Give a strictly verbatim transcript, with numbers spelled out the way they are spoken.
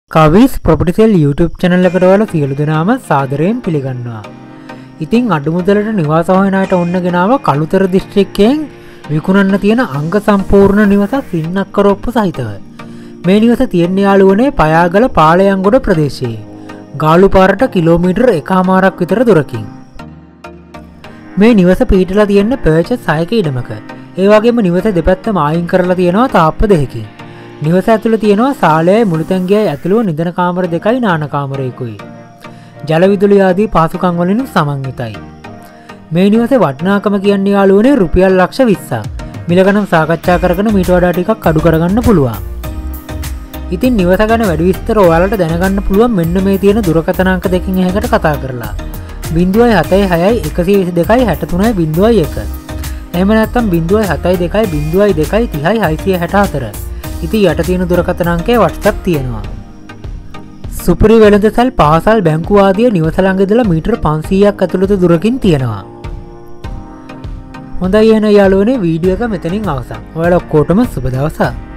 කවිස් property sale YouTube channel එකට ඔයාලා සියලු දෙනාම සාදරයෙන් පිළිගන්නවා. ඉතින් අඩුමුදලට නිවාස හොයන අයට ඔන්න ගෙනාව කළුතර දිස්ත්‍රික්කයෙන් විකුණන්න තියෙන අංග සම්පූර්ණ නිවසක් සින්නක්කරොප්පු සහිතව. මේ නිවස තියෙන්නේ යාළුවනේ පයාගල පාලයන්ගොඩ ප්‍රදේශයේ. ගාලු පාරට කිලෝමීටර් එකහමාරක් විතර දුරකින්. මේ නිවස පිහිටලා තියෙන්නේ පර්චස් හයක ඉඩමක. ඒ වගේම නිවස දෙපැත්තම ආයින් කරලා තියෙනවා තාප්ප දෙකකින්. නිවස ඇතුළ තියෙනවා සාලයයි මුළුතැන්ගියයි ඇතුළුව නිදන කාමර දෙකයි නාන කාමරයකුයි. ජල විදුලි ආදී පහසුකම් වලින් සමන්විතයි. මේ නිවසේ වටිනාකම කියන්නේ යාළුවනේ රුපියල් ලක්ෂ විස්සක්. මිල ගණන් සාකච්ඡා කරගෙන මීට වඩා ටිකක් අඩු කරගන්න පුළුවන්. ඉතින් නිවස ගැන වැඩි විස්තර ඔයාලට දැනගන්න පුළුවන් මෙන්න මේ තියෙන දුරකථන අංක දෙකකින් එහකට කතා කරලා. ज़ीरो सात छह छह एक दो दो छह तीन ज़ीरो एक. එහෙම නැත්නම් ज़ीरो सात दो ज़ीरो दो तीन छह छह चार. ඉතින් යට තියෙන දුරකථන අංකයේ WhatsApp තියෙනවා. සුපිරි වෙළඳසල් පාසල් බැංකුව ආදී නිවස ළඟ ඉඳලා මීටර පන්සීයක් ඇතුළත දුරකින් තියෙනවා. හොඳයි එහෙනම් යාළුවනේ වීඩියෝ එක මෙතනින් අවසන්. ඔයාලා ඔක්කොටම සුබ දවසක්.